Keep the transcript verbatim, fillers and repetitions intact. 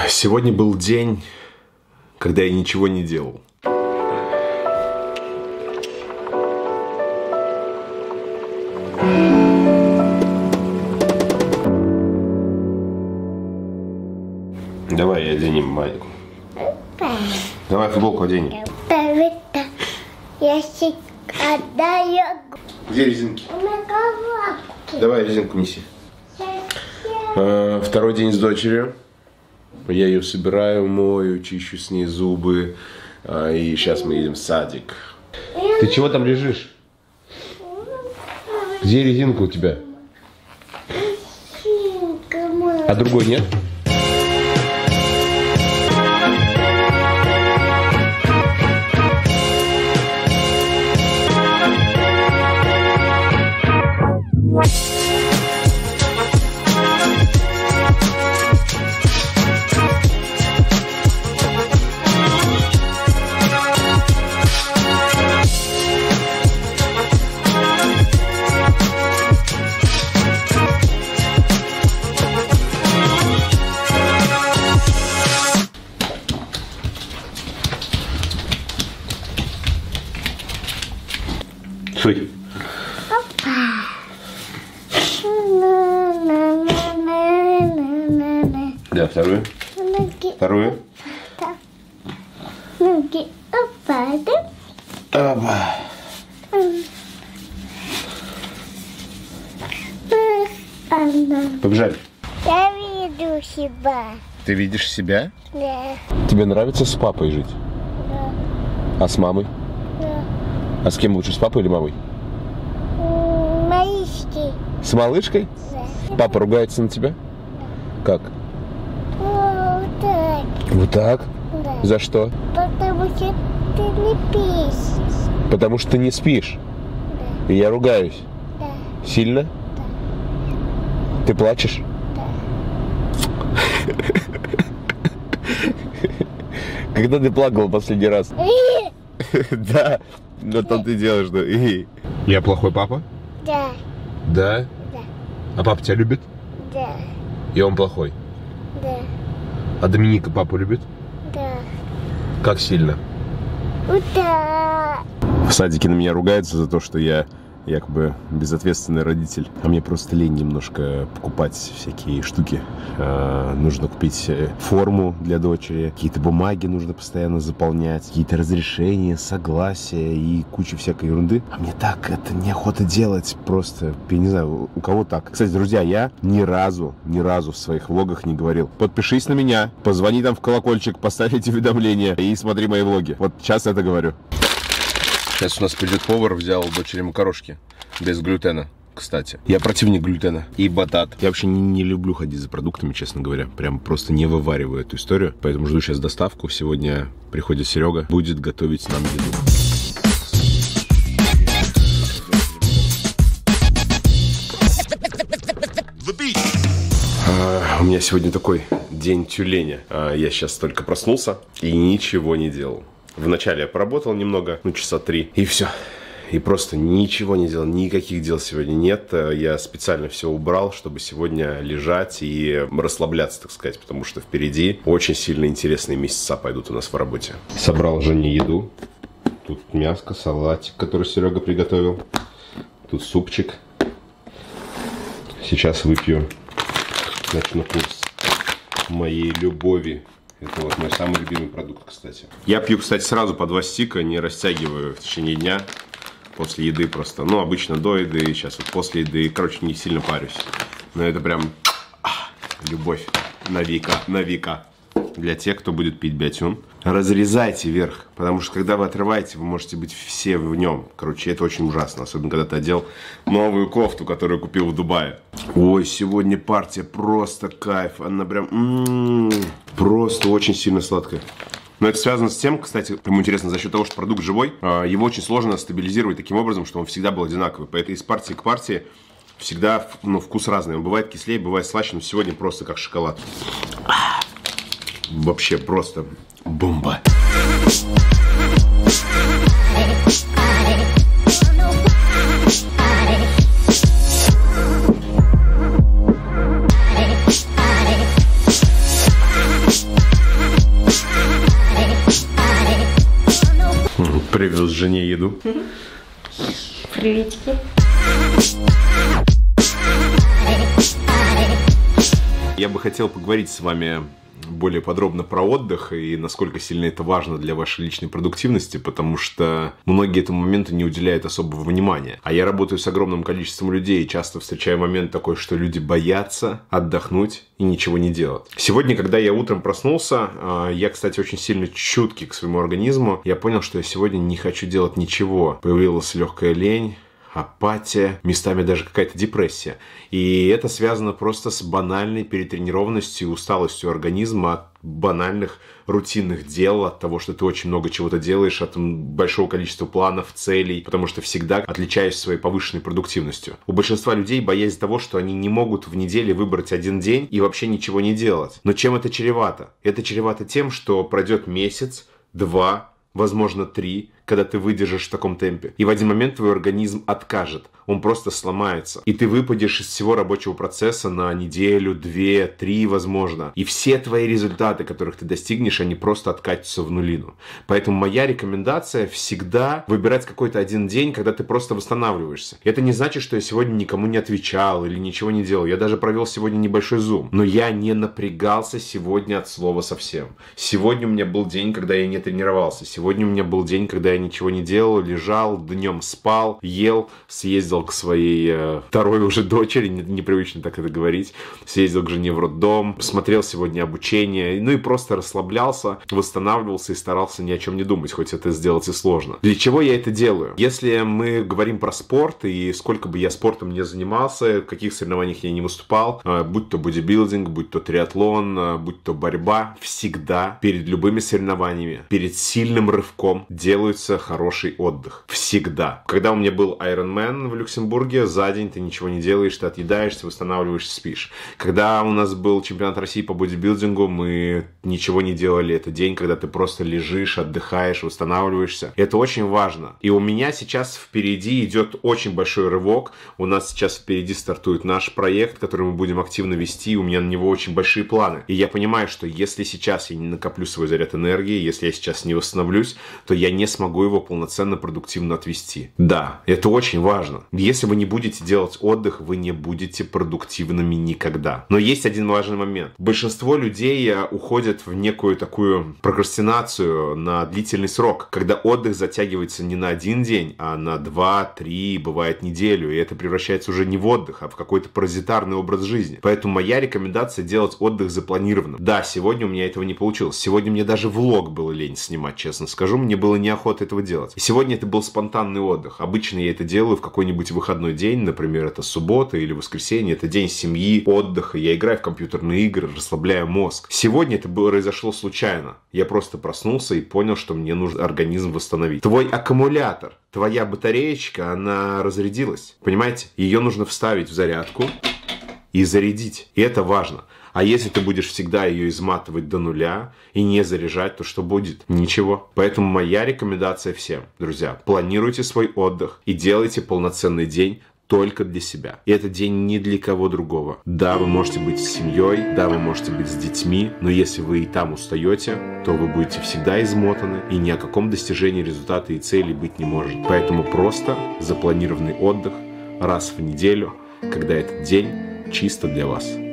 Сегодня был день, когда я ничего не делал. Давай оденем майку. Давай футболку оденем. Где резинки? Давай резинку неси. А, второй день с дочерью. Я ее собираю, мою, чищу с ней зубы. А, и сейчас мы едем в садик. Ты чего там лежишь? Где резинка у тебя? А другой нет? Суй. Да, вторую. Вторую. Опа. Побежали. Я вижу себя. Ты видишь себя? Да. Тебе нравится с папой жить? Да. А с мамой? Да. А с кем лучше, с папой или мамой? Малышки. С малышкой? Да. Папа ругается на тебя? Как? Вот так. Вот так? Да. За что? Потому что ты не пишешь. Потому что ты не спишь. Да. И я ругаюсь. Да. Сильно? Да. Ты плачешь? Да. Когда ты плакал последний раз? Да. Но там ты делаешь, да. Я плохой папа? Да. Да? Да. А папа тебя любит? Да. И он плохой? Да. А Доминика папу любит? Да. Как сильно? Да. В садике на меня ругаются за то, что я якобы безответственный родитель. А мне просто лень немножко покупать всякие штуки. А, нужно купить форму для дочери, какие-то бумаги нужно постоянно заполнять, какие-то разрешения, согласия и куча всякой ерунды. А мне так это неохота делать просто. Я не знаю, у кого так. Кстати, друзья, я ни разу, ни разу в своих влогах не говорил: подпишись на меня, позвони там в колокольчик, поставь эти уведомления и смотри мои влоги. Вот сейчас это говорю. Сейчас у нас придет повар, взял дочери макарошки без глютена, кстати. Я противник глютена и батат. Я вообще не, не люблю ходить за продуктами, честно говоря. Прям просто не вывариваю эту историю. Поэтому жду сейчас доставку. Сегодня приходит Серега, будет готовить нам еду. А, у меня сегодня такой день тюленя. А, я сейчас только проснулся и ничего не делал. Вначале я поработал немного, ну часа три, и все. И просто ничего не делал, никаких дел сегодня нет. Я специально все убрал, чтобы сегодня лежать и расслабляться, так сказать, потому что впереди очень сильно интересные месяца пойдут у нас в работе. Собрал Жене еду. Тут мяско, салатик, который Серега приготовил. Тут супчик. Сейчас выпью, начну курс моей любови. Это вот мой самый любимый продукт, кстати. Я пью, кстати, сразу по два стика, не растягиваю в течение дня. После еды просто. Ну, обычно до еды, сейчас вот после еды. Короче, не сильно парюсь. Но это прям ах, любовь на века, на века. Для тех, кто будет пить биотин. Разрезайте вверх, потому что когда вы отрываете, вы можете быть все в нем. Короче, это очень ужасно. Особенно, когда ты одел новую кофту, которую купил в Дубае. Ой, сегодня партия просто кайф. Она прям м-м-м, просто очень сильно сладкая. Но это связано с тем, кстати, кому интересно, за счет того, что продукт живой, его очень сложно стабилизировать таким образом, чтобы он всегда был одинаковый. Поэтому из партии к партии всегда, ну, вкус разный. Он бывает кислее, бывает слаще, но сегодня просто как шоколад. Вообще просто бомба. Привез жене еду. Приветики. Я бы хотел поговорить с вами более подробно про отдых и насколько сильно это важно для вашей личной продуктивности, потому что многие этому моменту не уделяют особого внимания. А я работаю с огромным количеством людей и часто встречаю момент такой, что люди боятся отдохнуть и ничего не делать. Сегодня, когда я утром проснулся, я, кстати, очень сильно чуткий к своему организму, я понял, что я сегодня не хочу делать ничего. Появилась легкая лень, апатия, местами даже какая-то депрессия. И это связано просто с банальной перетренированностью и усталостью организма от банальных рутинных дел, от того, что ты очень много чего-то делаешь, от большого количества планов, целей, потому что всегда отличаешься своей повышенной продуктивностью. У большинства людей боязнь того, что они не могут в неделе выбрать один день и вообще ничего не делать. Но чем это чревато? Это чревато тем, что пройдет месяц, два, возможно, три, когда ты выдержишь в таком темпе. И в один момент твой организм откажет. Он просто сломается. И ты выпадешь из всего рабочего процесса на неделю, две, три, возможно. И все твои результаты, которых ты достигнешь, они просто откатятся в нулину. Поэтому моя рекомендация всегда выбирать какой-то один день, когда ты просто восстанавливаешься. Это не значит, что я сегодня никому не отвечал или ничего не делал. Я даже провел сегодня небольшой зум. Но я не напрягался сегодня от слова совсем. Сегодня у меня был день, когда я не тренировался. Сегодня у меня был день, когда я ничего не делал, лежал, днем спал, ел, съездил к своей э, второй уже дочери, не, непривычно так это говорить, съездил к жене в роддом, смотрел сегодня обучение, ну и просто расслаблялся, восстанавливался и старался ни о чем не думать, хоть это сделать и сложно. Для чего я это делаю? Если мы говорим про спорт, и сколько бы я спортом не занимался, в каких соревнованиях я не выступал, э, будь то бодибилдинг, будь то триатлон, э, будь то борьба, всегда перед любыми соревнованиями, перед сильным рывком делается хороший отдых. Всегда. Когда у меня был Ironman в Люксембурге, за день ты ничего не делаешь, ты отъедаешься, восстанавливаешься, спишь. Когда у нас был чемпионат России по бодибилдингу, мы ничего не делали. Это день, когда ты просто лежишь, отдыхаешь, восстанавливаешься. Это очень важно. И у меня сейчас впереди идет очень большой рывок. У нас сейчас впереди стартует наш проект, который мы будем активно вести. У меня на него очень большие планы. И я понимаю, что если сейчас я не накоплю свой заряд энергии, если я сейчас не восстановлюсь, то я не смогу его полноценно, продуктивно отвести. Да, это очень важно. Если вы не будете делать отдых, вы не будете продуктивными никогда. Но есть один важный момент. Большинство людей уходят в некую такую прокрастинацию на длительный срок, когда отдых затягивается не на один день, а на два, три, бывает неделю. И это превращается уже не в отдых, а в какой-то паразитарный образ жизни. Поэтому моя рекомендация делать отдых запланированно. Да, сегодня у меня этого не получилось. Сегодня мне даже влог было лень снимать, честно скажу. Мне было неохота этого делать. И сегодня это был спонтанный отдых. Обычно я это делаю в какой-нибудь выходной день, например, это суббота или воскресенье, это день семьи, отдыха, я играю в компьютерные игры, расслабляю мозг. Сегодня это было, произошло случайно. Я просто проснулся и понял, что мне нужно организм восстановить. Твой аккумулятор, твоя батареечка, она разрядилась. Понимаете? Ее нужно вставить в зарядку и зарядить. И это важно. А если ты будешь всегда ее изматывать до нуля и не заряжать, то что будет? Ничего. Поэтому моя рекомендация всем, друзья, планируйте свой отдых и делайте полноценный день только для себя. И это день не для кого другого. Да, вы можете быть с семьей, да, вы можете быть с детьми, но если вы и там устаете, то вы будете всегда измотаны, и ни о каком достижении результата и цели быть не может. Поэтому просто запланированный отдых раз в неделю, когда этот день чисто для вас.